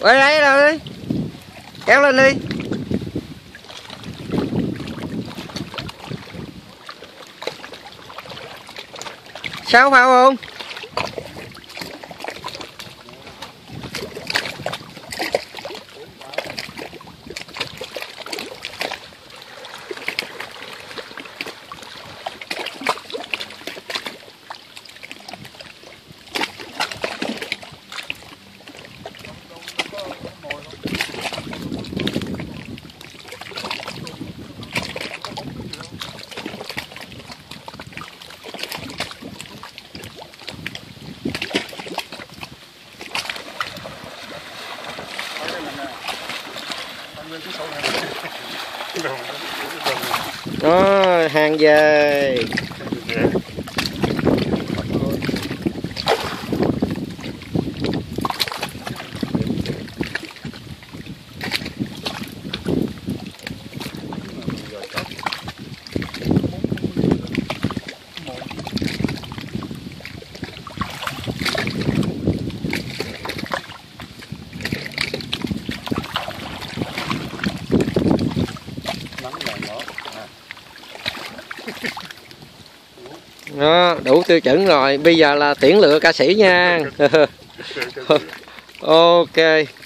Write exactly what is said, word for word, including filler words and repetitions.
Quay lấy rồi đi. Kéo lên đi. Sao phao không? Đó, hàng về. Đó, đủ tiêu chuẩn rồi. Bây giờ là tiễn lựa ca sĩ nha. Ok.